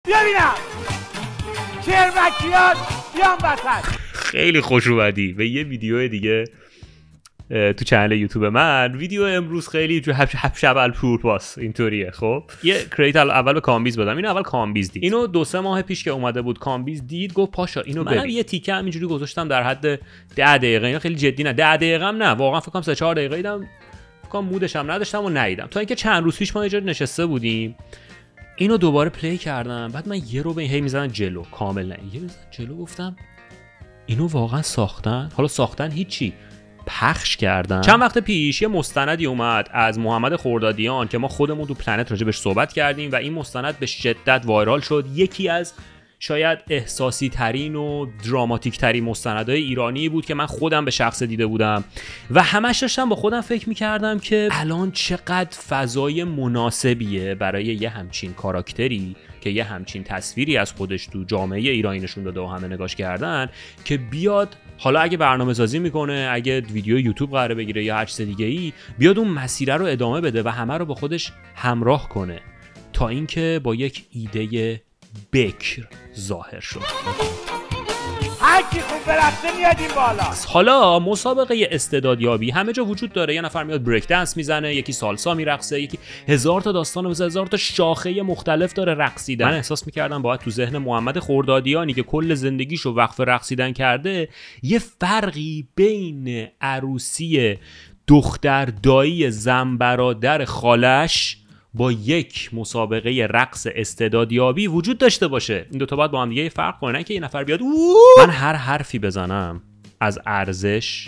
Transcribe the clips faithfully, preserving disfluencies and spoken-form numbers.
بیا بینم چرمکیات بیام وسط. خیلی خوش اومدی به یه ویدیو دیگه تو چنل یوتیوب من. ویدیو امروز خیلی جو هپ شبل پور پاس اینطوریه. خب یه کریت اول به کامبیز بدم. اینو اول کامبیز دید. اینو دو سه ماه پیش که اومده بود کامبیز دید گفت پاشا اینو ببین. منم یه تیکه همینجوری گذاشتم در حد ده دقیقه. اینا خیلی جدی نه ده دقیقه هم نه واقعا فکر کنم سه چهار دقیقه دیدم. فکر کنم مودش هم نداشتم و ندیدم تا اینکه چند روز پیش ما یه جا نشسته بودیم اینو دوباره پلی کردم. بعد من یه رو به هی میزنن جلو کامل نه یه میزنن جلو گفتم اینو واقعا ساختن. حالا ساختن هیچی پخش کردن. چند وقت پیش یه مستندی اومد از محمد خردادیان که ما خودمون تو پلنت راجع بهش صحبت کردیم و این مستند به شدت وایرال شد. یکی از شاید احساسی ترین و دراماتیک ترین مستندهای ایرانی بود که من خودم به شخص دیده بودم و همش داشتم با خودم فکر میکردم که الان چقدر فضای مناسبیه برای یه همچین کاراکتری که یه همچین تصویری از خودش تو جامعه ایرانی نشون داده و همه نگاش کردن که بیاد حالا اگه برنامه سازی میکنه اگه ویدیو یوتیوب قراره بگیره یا هر چیز دیگه ای بیاد اون مسیر رو ادامه بده و همه رو با خودش همراه کنه تا اینکه با یک ایده بکر ظاهر شد. هر کی خوب برقصه میاد این بالا. حالا مسابقه استعدادیابی همه جا وجود داره. یه نفر میاد بریک دنس میزنه، یکی سالسا میرقصه، یکی هزار تا داستان و هزار تا شاخه مختلف داره رقصیدن. من احساس میکردم باید تو ذهن محمد خردادیانی که کل زندگیشو وقف رقصیدن کرده یه فرقی بین عروسی دختر دایی زن برادر خالش با یک مسابقه رقص استعدادیابی وجود داشته باشه. این دوتا باید با هم دیگه فرق کنن که یه نفر بیاد من هر حرفی بزنم از ارزش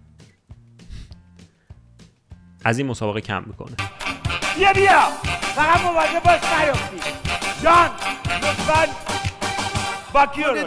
از این مسابقه کم میکنه. بیا بیا فقط مواظب باش نیفتی. جان لطفاً با کیو رو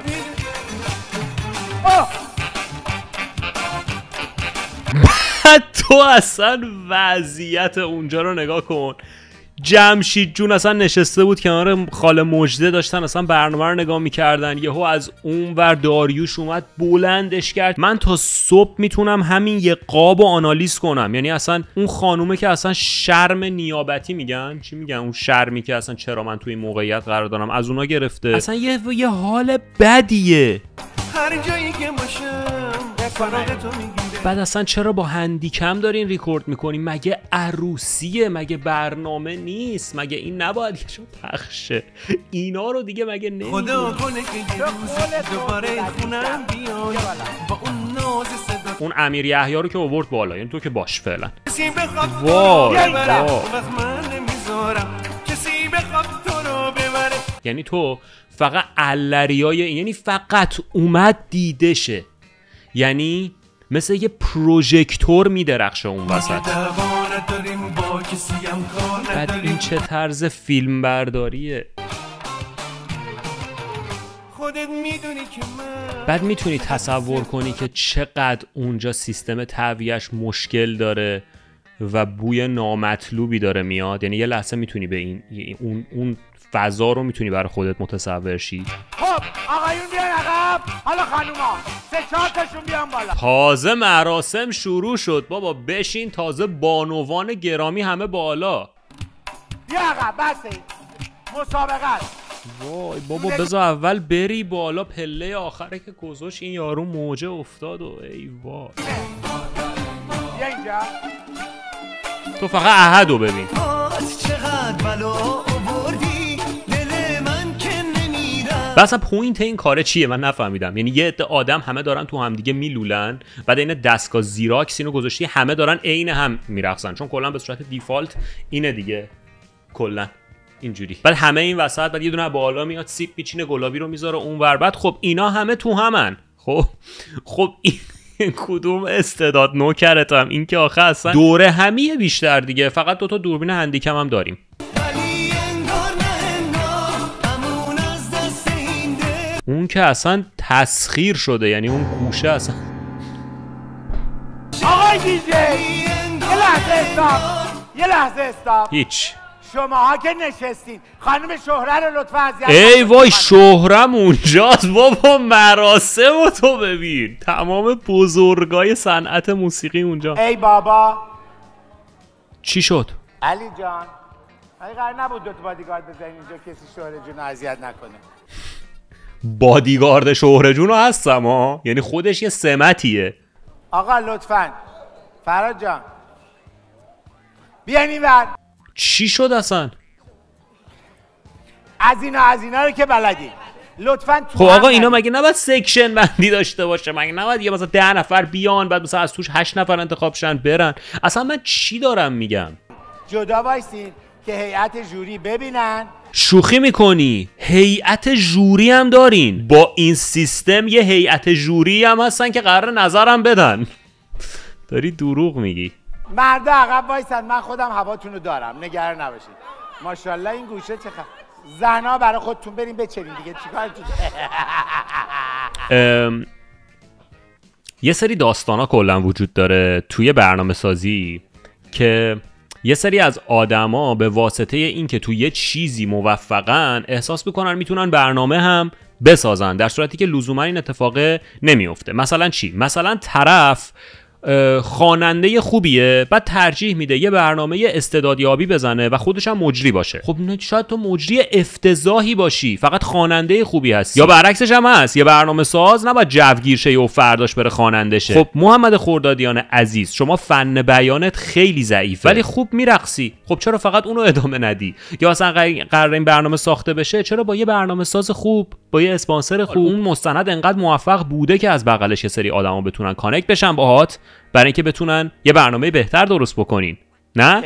تو اصلا وضعیت اونجا رو نگاه کن. جمشید جون اصلا نشسته بود کنار خاله مجده داشتن اصلا برنامه رو نگاه میکردن. یهو از اون ور داریوش اومد بلندش کرد. من تا صبح میتونم همین یه قاب و آنالیز کنم. یعنی اصلا اون خانومه که اصلا شرم نیابتی میگن چی میگن اون شرمی که اصلا چرا من توی این موقعیت قرار دارم از اونا گرفته. اصلا یه یه حال بدیه. هر جایی که باشم فراغ تو میگیره. بعد اصلا چرا با هندیکم دارین ریکورد میکنین؟ مگه عروسیه؟ مگه برنامه نیست؟ مگه این نباید یه شو پخشه؟ اینا رو دیگه مگه نمیدونی؟ خدا کنه که یه روز دوباره خونم بیای با اون ناز صدا. اون امیر یحیی رو که آورد بالا یعنی تو که باش فعلا. کسی بخواد وای وای من نمیذارم کسی بخواد تو رو ببره. یعنی تو فقط علریای این یعنی فقط اومد دیده شه. یعنی مثل یه پروژکتور میدرخشه اون وسط. بعد این چه طرز فیلم برداریه. خودت میدونی که من بعد میتونی تصور کنی که چقدر اونجا سیستم تهویه‌اش مشکل داره و بوی نامطلوبی داره میاد. یعنی یه لحظه میتونی به این اون اون فضا رو میتونی برای خودت متصور شی. خب آقایون بیان عقب. حالا خانوما سه چهار تاشون بیان بالا. تازه مراسم شروع شد بابا. بشین تازه بانوان گرامی همه بالا. بیا عقب بس این مسابقه است. وای بابا بذار اول بری بالا. پله آخره که گذاشت این یارو موجه افتاد و ای وای. بیا اینجا. تو فقط احدو ببین. بس پوینت این کاره چیه من نفهمیدم. یعنی یه عده آدم همه دارن تو هم دیگه میلولن. بعد این دستگاه زیراکس اینو گذاشتی همه دارن عین هم میرقصن چون کلا به صورت دیفالت اینه دیگه کلا اینجوری. بعد همه این وسط بعد یه دونه بالا میاد سیب میچینه گلابی رو میذاره اونور. بعد خب اینا همه تو همن. خب خب این کدوم استعداد نوکرتم این که آخه اصلا دوره همیه بیشتر دیگه. فقط دوتا دوربین هندیکم هم داریم. اون که اصلا تسخیر شده. یعنی اون گوشه اصلا آقای دیجی یه لحظه استاپ یه لحظه استاپ. هیچ شماها که نشستین خانم شهره رو لطفا اذیت ای وای شهرم اونجاست بابا. مراسم رو تو ببین. تمام بزرگای صنعت موسیقی اونجا. ای بابا چی شد؟ علی جان اگه قرار نبود دو تا بادیگارد بزنین اینجا کسی شوهر جون اذیت نکنه. بادیگارد شوهر جون هستم ها، یعنی خودش یه سمتیه. آقا لطفاً فراد جان بیاین اینور. چی شد اصلا؟ از اینا از اینا رو که بلدی لطفاً تو. خب آقا اینا مگه نباید سکشن بندی داشته باشه؟ مگه نباید یه مثلا ده نفر بیان بعد مثلا از توش هشت نفر انتخاب شن برن؟ اصلا من چی دارم میگم؟ جدا وایسین که هیئت جوری ببینن. شوخی میکنی؟ هیئت جوری هم دارین؟ با این سیستم یه هیئت جوری هم هستن که قرار نظرم بدن. داری دروغ میگی. مردا عقب وایسن، من خودم هواتون رو دارم، نگران نباشید. ماشاءالله این گوشه چه خبر. زنا برای خودتون بریم بچرین دیگه، چیکارتون؟ یه سری داستانا کلا وجود داره توی برنامه سازی که یه سری از آدما به واسطه این که توی یه چیزی موفقن احساس میکنن میتونن برنامه هم بسازن، در صورتی که لزوما این اتفاق نمیفته. مثلا چی؟ مثلا طرف خواننده خوبیه، بعد ترجیح میده یه برنامه استعدادیابی بزنه و خودش هم مجری باشه. خب شاید تو مجری افتضاحی باشی، فقط خواننده خوبی هستی. یا برعکسش هم هست، یه برنامه ساز نباید جوگیر شه و فرداش بره خواننده شه. خب محمد خردادیان عزیز، شما فن بیانت خیلی ضعیفه ولی خوب میرقصی، خب چرا فقط اونو ادامه ندی؟ یا اصلا قرار این برنامه ساخته بشه، چرا با یه برنامه ساز خوب، با یه اسپانسر خوب، اون مستند انقدر موفق بوده که از بغلش یه سری آدما بتونن کانکت بشن باهات برای اینکه بتونن یه برنامه بهتر درست بکنین. نه؟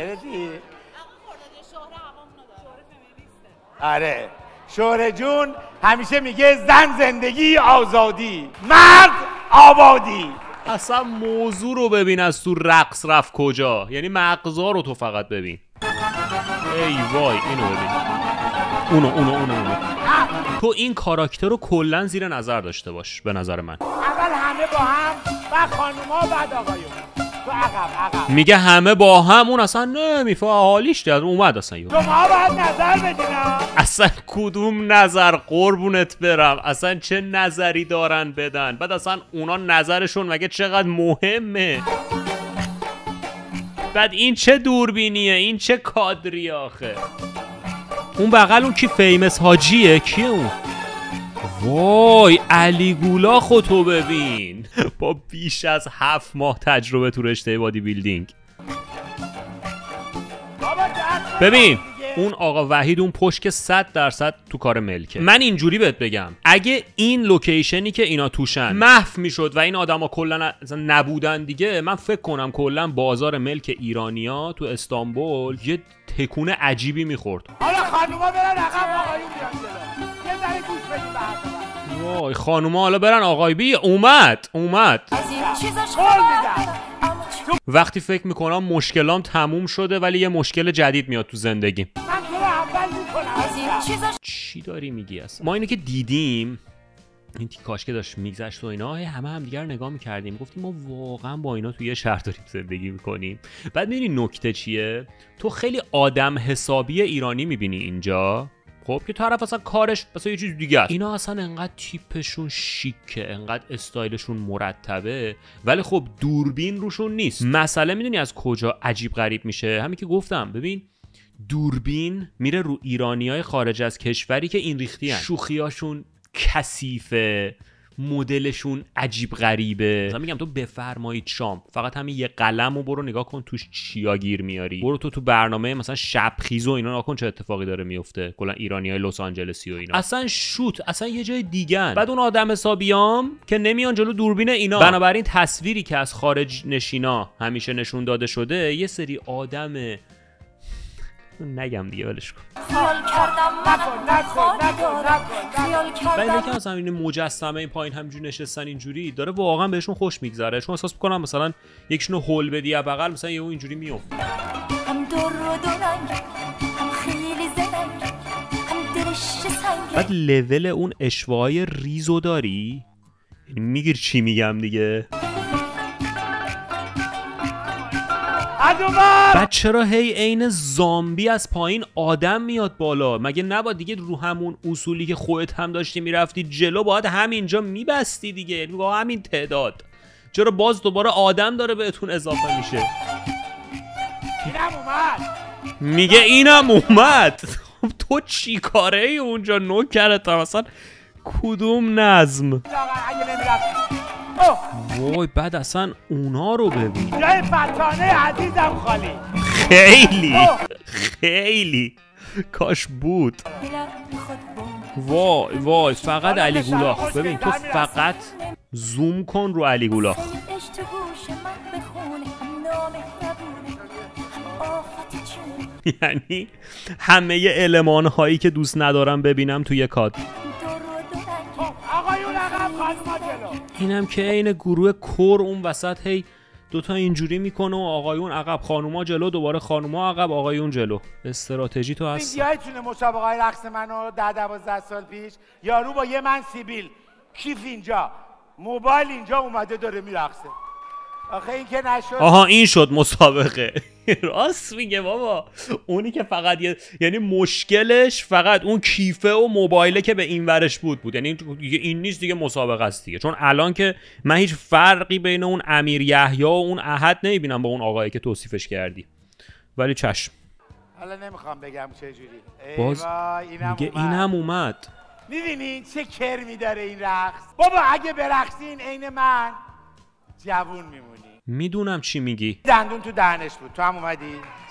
آره شوهر جون همیشه میگه زن زندگی آزادی، مرد آبادی. اصلا موضوع رو ببین از تو رقص رفت کجا، یعنی مغزا رو تو فقط ببین. ای وای اینو ببین، اونو اونو اونو اونو. تو این کاراکتر رو کلا زیر نظر داشته باش به نظر من. اول همه با هم و خانوما بعد آقایون. تو عقب عقب میگه همه با هم، اون اصلا نمیفهمه حالیش در اومد اصلا. یو شما باید نظر بدین. اصلا کدوم نظر قربونت برم، اصلا چه نظری دارن بدن؟ بعد اصلا اونا نظرشون مگه چقدر مهمه؟ بعد این چه دوربینیه، این چه کادری آخه؟ اون بغل اون کی فیمس حاجیه؟ کیه اون؟ وای علی گولا خودتو ببین با بیش از هفت ماه تجربه تو رشته بادی بیلدینگ. ببین اون آقا وحید اون پشت که صد درصد تو کار ملکه. من اینجوری بهت بگم اگه این لوکیشنی که اینا توشن محو میشد و این آدما کلا نبودن دیگه، من فکر کنم کلا بازار ملک ایرانیا تو استانبول یه تکون عجیبی میخورد. حالا خانوما برن عقب آقایون بیان جلو. یه ذره گوش بدین به حرف من. وای خانوما حالا برن آقای بی. اومد اومد وقتی فکر میکنم مشکلام تموم شده ولی یه مشکل جدید میاد تو زندگی. من تو رو اول میکنم. چی داری میگی اصلا؟ ما اینو که دیدیم این تیکاش که داشت میگذشت و اینا، همه هم دیگر نگاه میکردیم گفتیم ما واقعا با اینا توی یه شهر داریم زندگی میکنیم. بعد میبینی نکته چیه؟ تو خیلی آدم حسابی ایرانی میبینی اینجا، خب که طرف اصلا کارش مثلا یه چیز دیگه است. اینا اصلا انقدر تیپشون شیکه، انقدر استایلشون مرتبه ولی خب دوربین روشون نیست. مسئله میدونی از کجا عجیب غریب میشه؟ همین که گفتم ببین دوربین میره رو ایرانیای خارج از کشوری که این ریختی هن. شوخیاشون کثیفه، مدلشون عجیب غریبه. مثلا میگم تو بفرمایید شام، فقط همین یه قلم و برو نگاه کن توش چیا گیر میاری. برو تو تو برنامه مثلا شب خیز و اینا نگاه کن چه اتفاقی داره میفته. کلا ایرانیای لس آنجلسی و اینا اصلا شوت اصلا یه جای دیگه. بعد اون آدم حسابیام که نمیان جلو دوربین اینا. بنابراین تصویری که از خارج نشینا همیشه نشون داده شده یه سری آدم نگم دیگه ولش کن. خیال کردم نکن نکن نکن نکن. خیال بعد کردم اینکه مثلا این مجسمه این پایین همینجوری نشستن اینجوری داره واقعا بهشون خوش میگذره، چون احساس میکنم مثلا یکشونو هول بدی از بغل مثلا یهو اینجوری میافته. هم دور و دورنگ هم خیلی زرنگ هم درشت سنگ. بعد لول اون اشوای ریزو داری، یعنی میگیر چی میگم دیگه. بعد چرا هی عین زامبی از پایین آدم میاد بالا؟ مگه نباید دیگه رو همون اصولی که خودت هم داشتی میرفتی جلو باید همینجا میبستی دیگه، یعنی با همین تعداد؟ چرا باز دوباره آدم داره بهتون اضافه میشه؟ اینم اومد میگه اینم اومد. تو چی کاره ای اونجا نوکرت اصلا کدوم نظم؟ اگه نمیرفتی وای بعد اصلا اونا رو ببین جای فتانه عزیزم خالی. خیلی خیلی کاش بود. وای وای فقط علی گولاخ. ببین تو فقط زوم کن رو علی گولاخ. یعنی همه ی المان هایی که دوست ندارم ببینم توی کاد. آقایون عقب خانوما جلو. اینم که این گروه کور اون وسط هی دوتا اینجوری میکنه و آقایون عقب خانوما جلو، دوباره خانوما عقب آقایون جلو. استراتژی تو هست. ویدیوهایتونه مسابقه های رقص منو ده دوازده سال پیش یارو با یه من سیبیل کیف اینجا موبایل اینجا اومده داره میرقصه. آخه این که نشد. آها این شد مسابقه. راست میگه بابا. اونی که فقط یه... یعنی مشکلش فقط اون کیفه و موبایله که به این ورش بود بود. یعنی این نیست دیگه مسابقه است دیگه. چون الان که من هیچ فرقی بین اون امیر یحیی و اون احد نمیبینم با اون آقایی که توصیفش کردی. ولی چشم. حالا نمیخوام بگم چه جوری. باز میگه اینم اومد. میبینین چه کرمی داره این رقص. بابا اگه برقصین عین من جوون میمونی. میدونم چی میگی. دندون تو دهنش بود. تو هم اومدی؟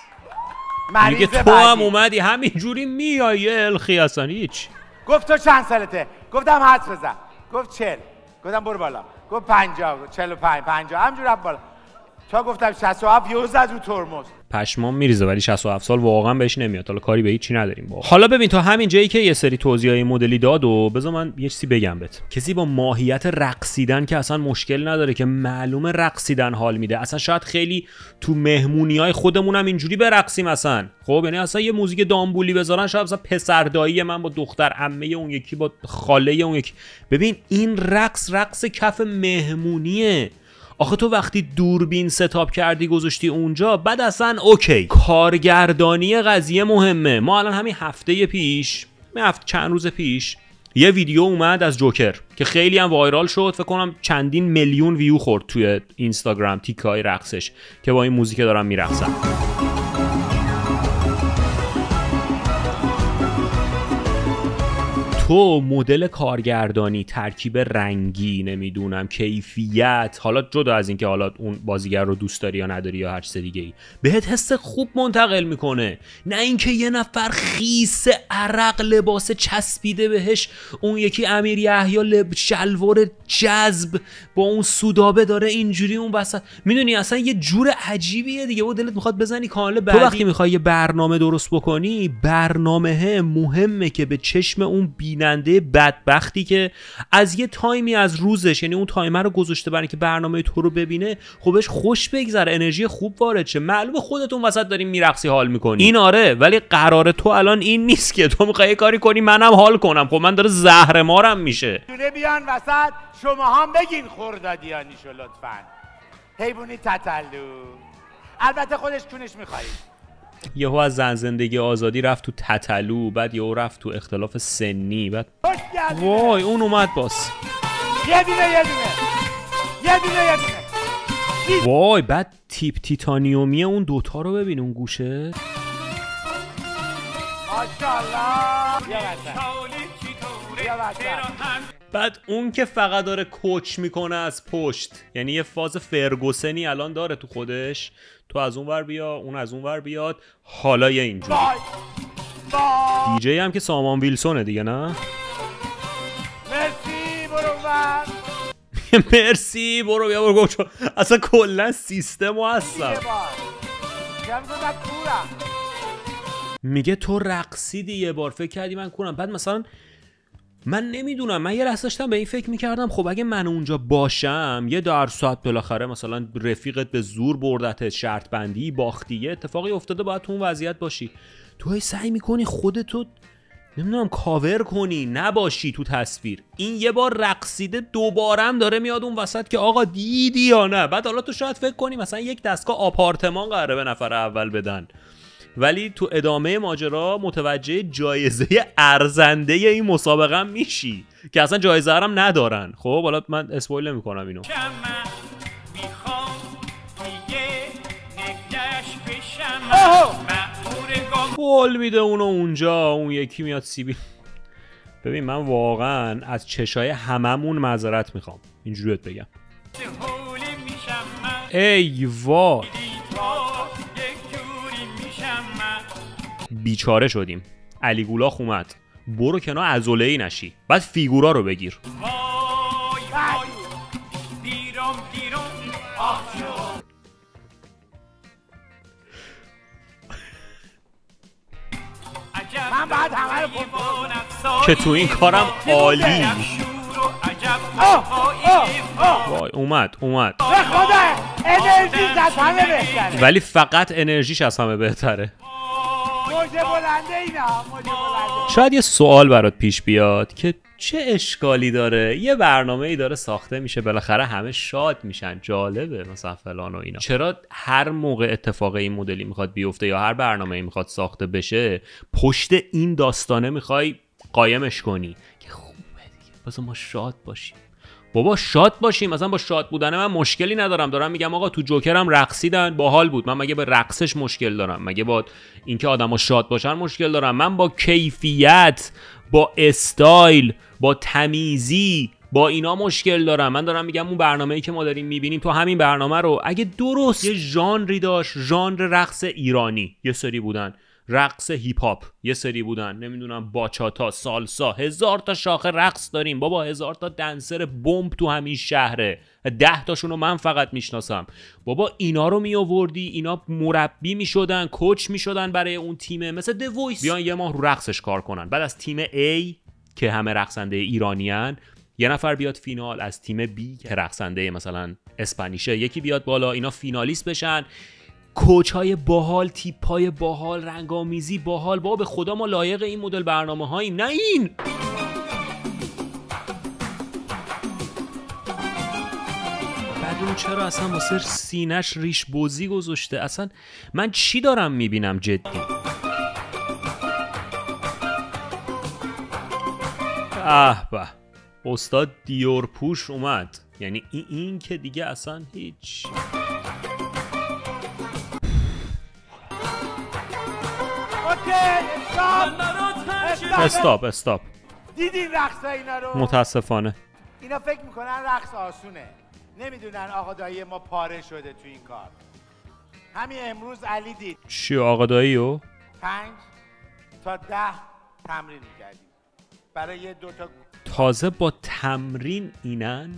میگه تو هم اومدی همینجوری میای الخی اصلا هیچ. گفت تو چند سالته؟ گفتم حدس بزن. گفت چل. گفتم برو بالا. گفت پنجاه. چل و پنج. پنجاه. همجور رفت بالا. تا گفتم شصت و هفت یهو زد رو ترمز. پشمام میریزه ولی شصت و هفت سال واقعا بهش نمیاد. حالا کاری به هیچی نداریم با. حالا ببین تا همین جایی که یه سری توضیحای مدلی داد و بذار من یه چیزی بگم بهت. کسی با ماهیت رقصیدن که اصلا مشکل نداره که معلومه رقصیدن حال میده. اصلا شاید خیلی تو مهمونیای خودمون هم اینجوری برقصیم اصلا. خب یعنی اصلا یه موزیک دامبولی بذارن شاید مثلا پسر دایی من با دختر عمه اون یکی با خاله اون یکی. ببین این رقص رقص کف مهمونیه. آخه تو وقتی دوربین ستاپ کردی گذاشتی اونجا بعد اصلا اوکی کارگردانی قضیه مهمه. ما الان همین هفته پیش هفته چند روز پیش یه ویدیو اومد از جوکر که خیلی هم وایرال شد. فکر کنم چندین میلیون ویو خورد توی اینستاگرام تیکای رقصش که با این موزیک دارن میرقصن. تو مدل کارگردانی، ترکیب رنگی، نمیدونم کیفیت، حالا جدا از اینکه حالا اون بازیگر رو دوست داری یا نداری یا هر چیز دیگه ای، بهت حس خوب منتقل میکنه. نه اینکه یه نفر خیس عرق لباس چسبیده بهش، اون یکی امیر یحیی لب شلوار جذب با اون سودابه داره اینجوری اون وسط. میدونی اصلا یه جور عجیبیه دیگه. و دلت میخواد بزنی کانال بعدی. تو وقتی میخوای یه برنامه درست بکنی، برنامه مهمه که به چشم اون بیننده بدبختی که از یه تایمی از روزش، یعنی اون تایمر رو گذاشته برای که برنامه تو رو ببینه، خبش خوش بگذره، انرژی خوب وارد شه. معلومه خودتون وسط دارین میرقصی حال میکنی. این آره، ولی قرار تو الان این نیست که تو میخوای کاری کنی منم حال کنم. خب من داره زهر مارم میشه. دونه بیان وسط شما هم بگین خردادیانیشو لطفاً. حیوانی تتلو. البته خودش کونش میخواید. یهو از زن زندگی آزادی رفت تو تتلو، بعد یهو رفت تو اختلاف سنی، بعد وای اون اومد باز. یه دونه یه دونه یه دونه یه دونه وای بعد تیپ تیتانیومی اون دوتا رو ببین اون گوشه. ماشاءالله. بعد اون که فقط داره کوچ میکنه از پشت، یعنی یه فاز فرگوسنی الان داره تو خودش. تو از اون ور بیا، اون از اون ور بیاد، حالا یه اینجوری. دیجی هم که سامان ویلسونه دیگه، نه؟ مرسی برو ور. مرسی برو بیا برو گوچو. اصلا کلا سیستمو هستم. میگه تو رقصیدی یه بار، فکر کردی من کورم. بعد مثلا من نمیدونم، من یه لحظه داشتم به این فکر میکردم خب اگه من اونجا باشم یه درصد بالاخره مثلا رفیقت به زور بردت، شرط بندی باختی، یه اتفاقی افتاده، باید تو اون وضعیت باشی. تو هی سعی میکنی خودتو نمیدونم کاور کنی، نباشی تو تصویر. این یه بار رقصیده دوبارم داره میاد اون وسط که آقا دیدی یا نه. بعد حالا تو شاید فکر کنی مثلا یک دستگاه آپارتمان قراره به نفر اول بدن، ولی تو ادامه ماجرا متوجه جایزه ارزنده این مسابقه هم میشی که اصلا جایزه هم ندارن. خب حالا من اسپویل نمی‌کنم اینو. فول میده اونو اونجا، اون یکی میاد سیبیل. ببین من واقعا از چشای هممون معذرت میخوام اینجوریت بگم. ای وا بیچاره شدیم. علی گولاخ اومد. برو کنار عضله‌ای نشی، بعد فیگورا رو بگیر. من بعد همه رو که تو این کارم عالی. وای اومد اومد. به خدا انرژیش از همه بهتره. ولی فقط انرژیش از همه بهتره. موجه بلنده اینا، موجه بلنده. شاید یه سوال برات پیش بیاد که چه اشکالی داره یه برنامه ای داره ساخته میشه بالاخره همه شاد میشن، جالبه مثلا فلان و اینا، چرا هر موقع اتفاق این مدلی میخواد بیفته یا هر برنامه ای میخواد ساخته بشه پشت این داستانه میخوای قایمش کنی که خوبه دیگه بذار ما شاد باشیم. بابا شاد باشیم، مثلا با شاد بودن من مشکلی ندارم، دارم میگم آقا تو جوکرم رقصیدن باحال بود، من مگه با رقصش مشکل دارم؟ مگه با اینکه آدما شاد باشن مشکل دارم؟ من با کیفیت، با استایل، با تمیزی، با اینا مشکل دارم. من دارم میگم اون برنامه‌ای که ما داریم میبینیم تو همین برنامه رو اگه درست یه ژانری داشت، ژانر رقص ایرانی یه سری بودن، رقص هیپ هاپ یه سری بودن، نمیدونم باچاتا، سالسا، هزار تا شاخه رقص داریم بابا، هزار تا دنسر بمب تو همین شهره، ده تاشون رو من فقط میشناسم بابا. اینا رو می آوردی، اینا مربی میشدن، کوچ میشدن برای اون تیمه، مثل د وایس بیان یه ماه رو رقصش کار کنن، بعد از تیم A که همه رقصنده ایرانیان یه نفر بیاد فینال، از تیم B که رقصنده مثلا اسپانیشه یکی بیاد بالا، اینا فینالیست بشن. کوچ های باحال، تیپ های باحال، رنگامیزی باحال. بابا به خدا ما لایق این مدل برنامه هاییم، نه این. بعد اون چرا اصلا واسه سینش ریش بزی گذاشته؟ اصلا من چی دارم میبینم جدی؟ اه به استاد دیور پوش اومد، یعنی این, این که دیگه اصلا هیچ. استاپ استاپ. دیدین رقص اینا رو؟ متاسفانه اینا فکر میکنن رقص آسونه، نمیدونن آقا دایی ما پاره شده تو این کار. همین امروز علی دید چی آقا دایی و؟ پنج تا ده تمرین میکردیم برای یه دوتا. تازه با تمرین اینن؟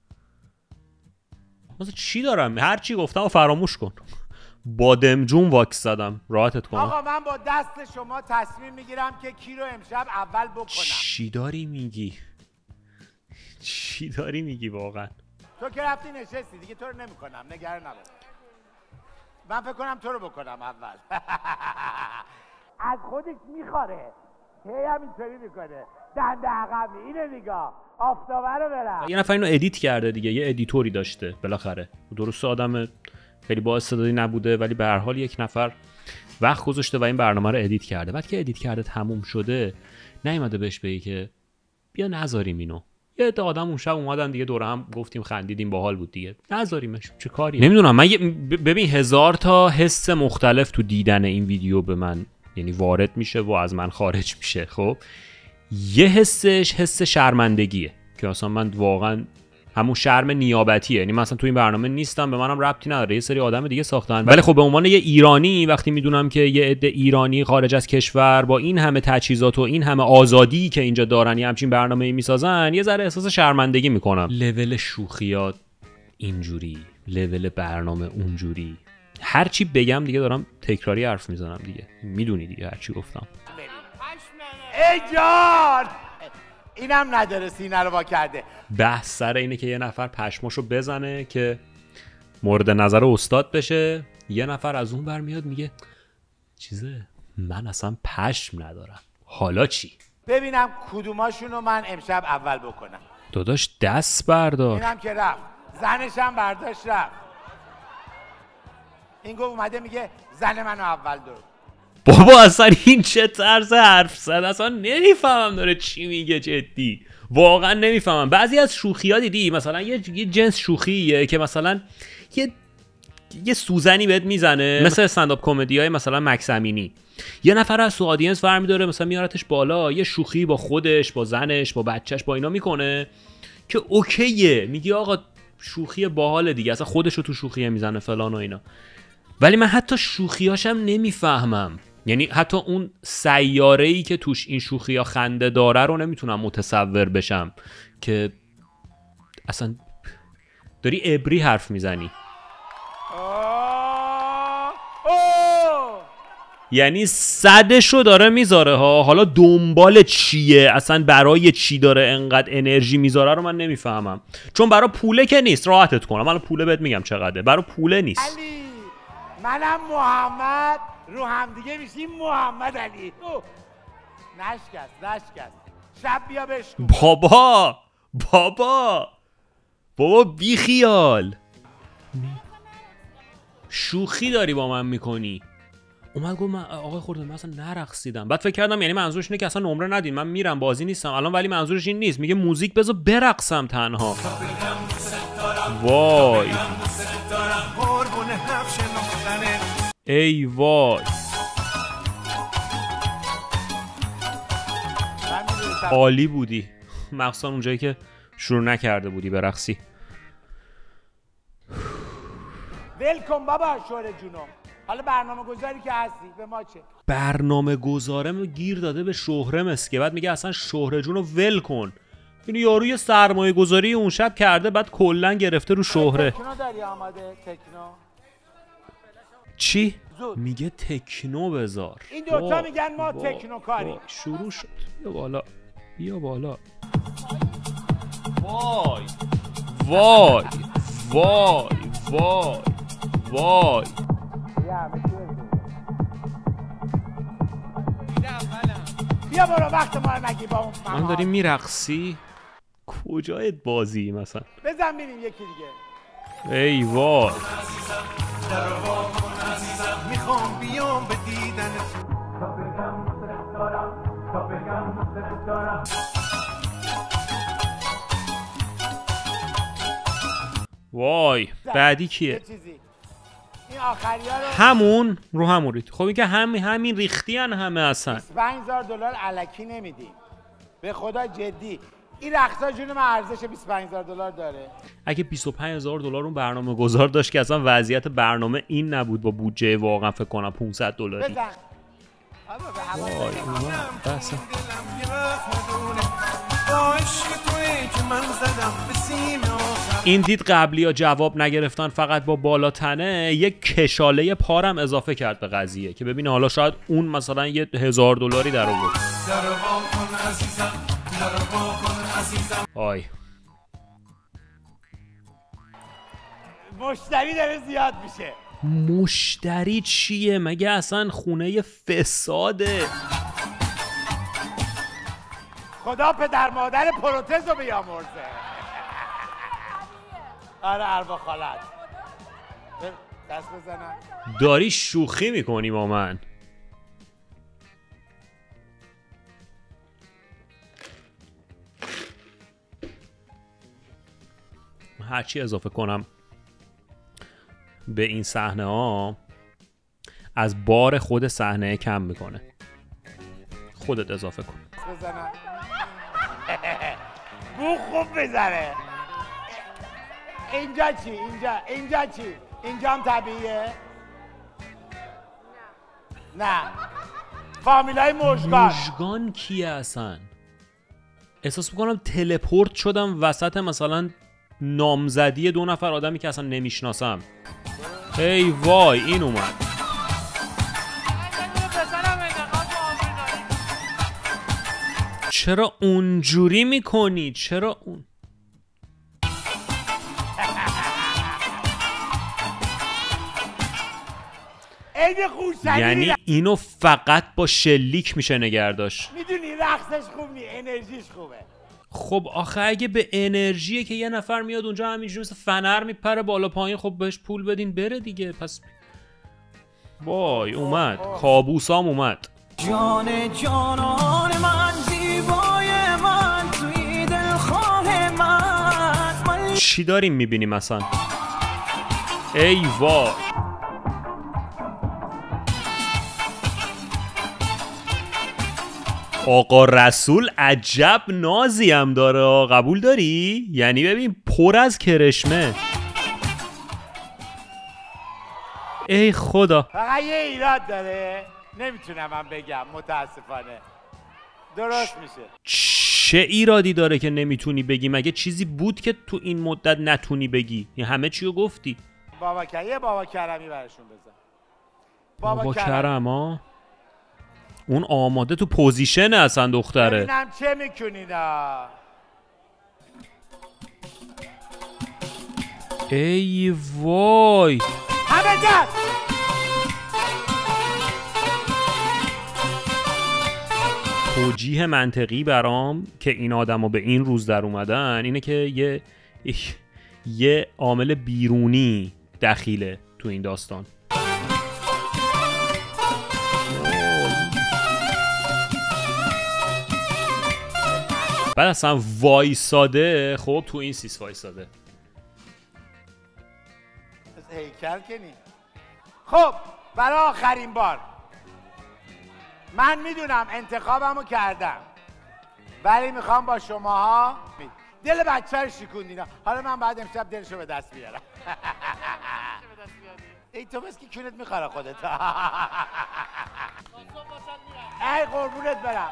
مثلا چی دارم؟ هر چی گفتم و فراموش کن. بادمجون واکس زدم، راحتت کنم. آقا من با دست شما تصمیم میگیرم که کی رو امشب اول بکنم. چی داری میگی؟ چی داری میگی واقعا؟ تو که رفتی نشستی دیگه، تو رو نمیکنم، نگران نباش. من فکر کنم تو رو بکنم اول. از خودش میخواره، هی هم اینطوری میکنه، دنده عقب. اینو نگاه، آفتابه رو برم. یه نفر اینو ادیت کرده دیگه، یه ادیتوری داشته بالاخره. درسته آدم خیلی با استعدادی نبوده ولی به هر حال یک نفر وقت گذاشته و این برنامه رو ادیت کرده. بعد که ادیت کرده تموم شده نیومده بهش بگی که بیا نذاریم اینو. یه عده آدم اون شب اومدن دیگه دور هم گفتیم خندیدیم باحال بود دیگه، نذاریمش، چه کاری؟ نمیدونم من ببین هزار تا حس مختلف تو دیدن این ویدیو به من یعنی وارد میشه و از من خارج میشه. خب یه حسش حس شرمندگیه که اصلا من واقعا همون شرم نیابتیه، یعنی مثلا تو این برنامه نیستم، به منم ربطی نداره، یه سری آدم دیگه ساختن. ولی خب به عنوان یه ایرانی وقتی میدونم که یه عده ایرانی خارج از کشور با این همه تجهیزات و این همه آزادی که اینجا دارن یه همچین برنامه‌ای میسازن، یه ذره احساس شرمندگی میکنم. لول شوخیات اینجوری، لول برنامه اونجوری، هر چی بگم دیگه دارم تکراری حرف میزنم دیگه، میدونی دیگه هر چی گفتم. ای جان اینم نداره سینه رو وا کرده. بحث سر اینه که یه نفر پشماشو بزنه که مورد نظر استاد بشه، یه نفر از اون ور میاد میگه چیزه من اصلا پشم ندارم، حالا چی؟ ببینم کدوماشونو من امشب اول بکنم. داداش دست بردار. اینم که رفت، زنش هم برداشت رفت. این گفت اومده میگه زن منو اول دور. بابا اصلا این چه طرز حرف زد، اصلا نمیفهمم داره چی میگه، جدی واقعا نمیفهمم. بعضی از شوخی ها دیدی مثلا یه, یه جنس شوخیه که مثلا یه یه سوزنی بهت میزنه، مثل استندآپ کمدی های مثلا مکس امینی، یه نفر از تو آدینس ور می‌داره مثلا میارتش بالا، یه شوخی با خودش، با زنش، با بچهش، با اینا میکنه که اوکیه، میگی آقا شوخی باحال دیگه، اصلا خودشو تو شوخی میزنه فلان و اینا. ولی من حتی شوخیاشم نمیفهمم، یعنی حتی اون سیاره‌ای که توش این شوخی‌ها خنده داره رو نمیتونم متصور بشم که اصلا داری عبری حرف میزنی. یعنی صدشو داره میذاره ها، حالا دنبال چیه، اصلا برای چی داره انقدر انرژی میذاره رو من نمیفهمم. چون برای پوله که نیست، راحتت کنم الان پوله بهت میگم چقدره، برای پوله نیست. علی منم محمد، رو هم دیگه میشیم محمد علی. نشکست نشکست شب بیا بشکن. بابا بابا بابا بی خیال، شوخی داری با من میکنی. اومد گفت من آقای خورده من اصلا نرقصیدم. بعد فکر کردم یعنی منظورش اینه که اصلا نمره ندین، من میرم بازی نیستم الان، ولی منظورش این نیست، میگه موزیک بذار برقصم تنها. وای ای وای عالی بودی، مخصوصا اونجایی که شروع نکرده بودی برقصی. ولکن بابا شوره جونم. حالا برنامه گذاری که هستی به ما چه؟ برنامه گذارم گیر داده به شهره مسکه، بعد میگه اصلا شهره جونو ول کن. این یارو یه سرمایه گذاری اون شب کرده بعد کلا گرفته رو شهره. تکنو داری آماده؟ تکنو چی؟ زود. میگه تکنو بذار. این دوتا میگن ما تکنو کاری. شروع شد. بیا بالا بیا بالا. وای وای وای وای وای بیا برو وقت ما رو نگی با اون من داری میرقصی؟ کجایت بازی مثلا؟ بزن ببینیم یکی دیگه. ای وای میخوام بیام به دیدن تا بگم دوست دارم، تا بگم دوست دارم. وای بعدی کیه؟ این آخری ها رو همون رو همون ریخت. خب این که همین همین ریختی ان همه اصلا. بیست و پنج هزار دلار الکی نمیدیم به خدا جدی. این رقصا جون من ارزش بیست و پنج هزار دلار داره. اگه بیست و پنج هزار دلار اون برنامه گذار داشت که اصلا وضعیت برنامه این نبود با بودجه واقعا فکر کنم پانصد دلاری. بزن. وای اومد بس. این دید قبلی ها جواب نگرفتن فقط با بالا تنه، یک کشاله پارم اضافه کرد به قضیه که ببینه حالا شاید اون مثلا یه هزار دلاری در آورد. آی مشتری داره زیاد میشه. مشتری چیه؟ مگه اصلا خونه فساده؟ خدا پدر مادر پروتز رو بیامرزه. آره اربا خالت دست بزنم. داری شوخی میکنی با من؟ هرچی اضافه کنم به این صحنه ها از بار خود صحنه کم میکنه. خودت اضافه کن. بزنم بو خوب بزنه. اینجا چی؟ اینجا اینجا چی؟ اینجا هم طبیعیه؟ نه فامیلای مژگان. مژگان کیه اصلا؟ احساس میکنم تلپورت شدم وسط مثلا نامزدی دو نفر آدمی که اصلا نمیشناسم. ای وای این اومد. چرا اونجوری میکنی؟ چرا اون یعنی اینو فقط با شلیک میشه نگرداش. میدونی رقصش خوب نی، انرژیش خوبه. خب آخه اگه به انرژیه که یه نفر میاد اونجا همینجوری مثل فنر میپره بالا پایین، خب بهش پول بدین بره دیگه. پس وای اومد کابوسام اومد. جان جانان من زیبای من توی دلخواه من, من چی داریم میبینیم مثلا؟ ای وای آقا رسول عجب نازی هم داره، قبول داری؟ یعنی ببین پر از کرشمه. ای خدا، فقط یه ایراد داره نمیتونم من بگم متاسفانه. درست میشه. چه ایرادی داره که نمیتونی بگی؟ مگه چیزی بود که تو این مدت نتونی بگی؟ این همه چیو گفتی. بابا کرم، یه بابا کرمی برشون بزن. بابا, بابا کرم, کرم ها؟ اون آماده تو پوزیشنه اصلا دختره. ببینم چه میکنینا. ای وای، همه جد توجیه منطقی برام که این آدمو به این روز در اومدن اینه که یه یه عامل بیرونی دخیله تو این داستان. بعد اصلا وایساده، خب تو این سیس وایساده هیکل کنی. خب برای آخرین بار من میدونم انتخابمو کردم، ولی میخوام با شماها دل بچه رو شکوندینا. حالا من بعد امشب دلشو به دست بیارم. ای تو بس که کونت میخواره خودت. ای قربونت برم.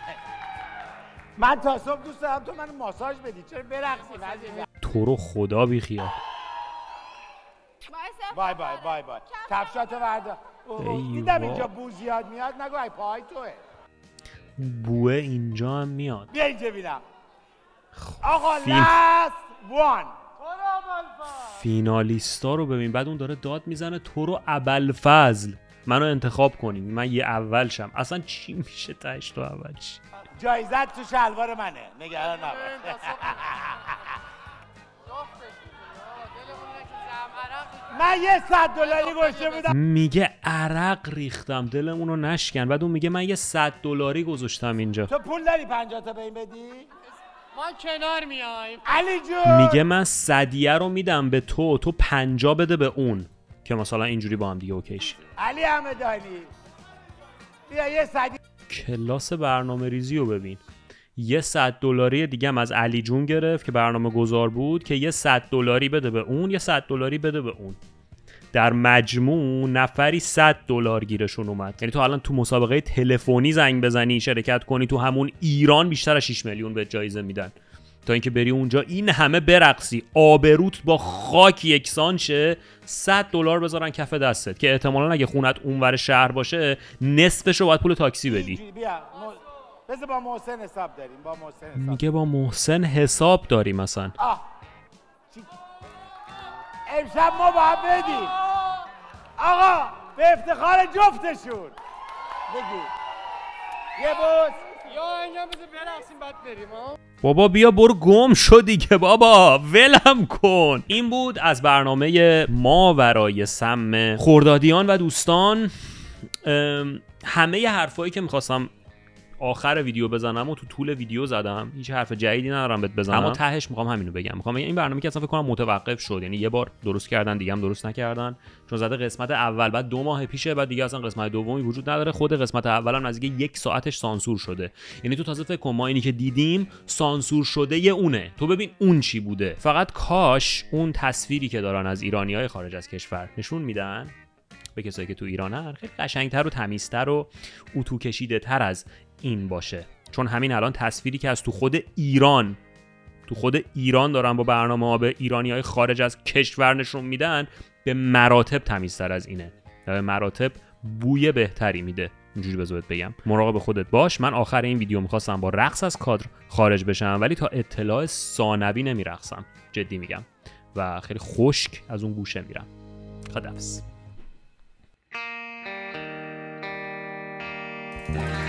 من تا صبح دوست دارم تو منو ماساژ بدی. چرا برقصی عزیزم؟ تو رو خدا بی خیال. بای بای بای بای. کفشاتو بردار. دیدم اینجا بو زیاد میاد، نگو ای پای توه. بوه اینجا هم میاد. بیا اینجا بینم. آقا فین... لاست وان. فینالیستا رو ببین، بعد اون داره داد میزنه تو رو ابوالفضل منو انتخاب کنیم، من یه اول شم. اصلا چی میشه تاش تو اول چی؟ جایزت تو شلوار منه، نگران نباش. من یه صد دلاری گذاشته بودم. میگه عرق ریختم دلمونو نشکن، بعد اون میگه من یه صد دلاری گذاشتم اینجا. تو پول داری پنجاه تا به این بدی؟ ما کنار میایم. علی جون میگه من صدیه رو میدم به تو، تو پنجاه بده به اون، که مثلا اینجوری با هم دیگه اوکیش. علی همدانی بیا یه صدی. کلاس برنامه ریزی رو ببین. یه صد دلاری دیگه هم از علی جون گرفت که برنامه گذار بود که یه صد دلاری بده به اون، یه صد دلاری بده به اون. در مجموع نفری صد دلار گیرشون اومد. یعنی تو الان تو مسابقه تلفنی زنگ بزنی شرکت کنی تو همون ایران بیشتر از شش میلیون به جایزه میدن، تا اینکه بری اونجا این همه برقصی آبروت با خاک یکسان شه، صد دلار بذارن کف دستت که احتمالاً اگه خونت اونور شهر باشه نصفش رو باید پول تاکسی بدی. بیا بذار با محسن حساب داریم. با محسن حساب میگه با محسن حساب داری مثلا. آه چی؟ امشب ما باید بدیم آقا به افتخار جفتشون. بگو یه بوس. یا انجام بذار برقصیم بعد بریم ها. بابا بیا برو گم شو دیگه بابا، ولم کن. این بود از برنامه ماورای سم خردادیان و دوستان. همه ی حرفایی که میخواستم آخر ویدیو بزنم و تو طول ویدیو زدم، هیچ حرف جدیدی ندارم بهت بزنم، اما تهش میخوام همینو بگم. میخوام این برنامه که اصلا فکر کنم متوقف شد، یعنی یه بار درست کردن دیگه هم درست نکردن، چون زده قسمت اول بعد دو ماه پیشه، بعد دیگه اصلا قسمت دومی وجود نداره. خود قسمت اول هم نزدیک یک ساعتش سانسور شده. یعنی تو تازه فکر کن ما اینی که دیدیم سانسور شده یه اونه، تو ببین اون چی بوده. فقط کاش اون تصویری که دارن از ایرانیای خارج از کشور نشون میدن به کسایی که تو ایرانن خیلی قشنگتر و تمیزتر و اتو کشیده تر از این باشه. چون همین الان تصویری که از تو خود ایران تو خود ایران دارن با برنامه ها به ایرانیای خارج از کشور نشون میدن به مراتب تمیزتر از اینه، به مراتب بوی بهتری میده. اینجوری بذارت بگم، مراقب خودت باش. من آخر این ویدیو میخواستم با رقص از کادر خارج بشم، ولی تا اطلاع ثانوی نمیرقصم، جدی میگم، و خیلی خشک از اون گوشه میرم. خداحافظ.